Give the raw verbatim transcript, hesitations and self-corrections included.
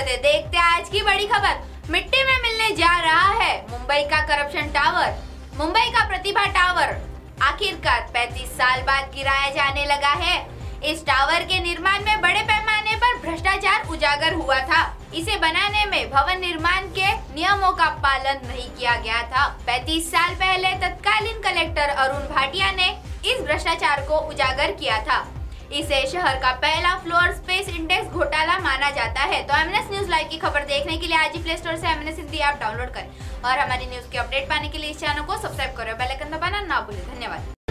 करते देखते आज की बड़ी खबर। मिट्टी में मिलने जा रहा है मुंबई का करप्शन टावर। मुंबई का प्रतिभा टावर आखिरकार पैंतीस साल बाद गिराया जाने लगा है। इस टावर के निर्माण में बड़े पैमाने पर भ्रष्टाचार उजागर हुआ था। इसे बनाने में भवन निर्माण के नियमों का पालन नहीं किया गया था। पैंतीस साल पहले तत्कालीन कलेक्टर अरुण भाटिया ने इस भ्रष्टाचार को उजागर किया था। इसे शहर का पहला फ्लोर स्पेस इंडेक्स घोटाला माना जाता है। तो एमएनएस न्यूज लाइव की खबर देखने के लिए आज ही प्ले स्टोर से एमएनएस हिंदी ऐप डाउनलोड करें और हमारी न्यूज की अपडेट पाने के लिए इस चैनल को सब्सक्राइब करें, बेल आइकन दबाना ना भूलें। धन्यवाद।